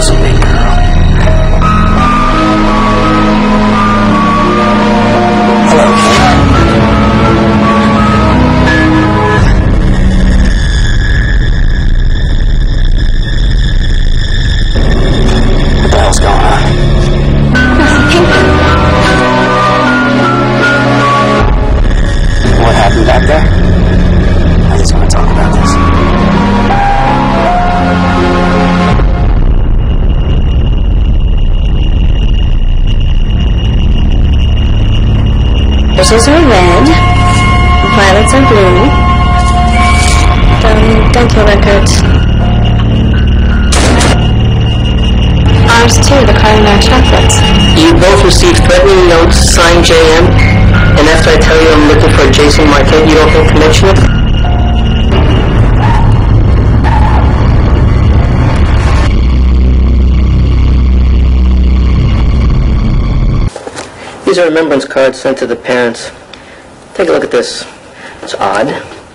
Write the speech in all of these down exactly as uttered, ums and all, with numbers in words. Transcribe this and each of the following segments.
was a big girl. Hello, Kate. What the hell's going on? Nothing. What happened back there? I just want to talk about this. Roses are red, violets are blue. Don't, don't kill records. Ours too, the Carlin chocolates. You both received threatening notes signed J M, and after I tell you I'm looking for Jason Marquette, you don't have connection with? These are remembrance cards sent to the parents. Take a look at this. It's odd.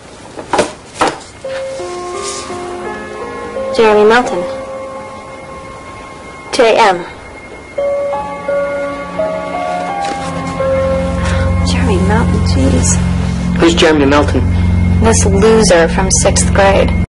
Jeremy Melton. J M. Jeremy Melton, jeez. Who's Jeremy Melton? This loser from sixth grade.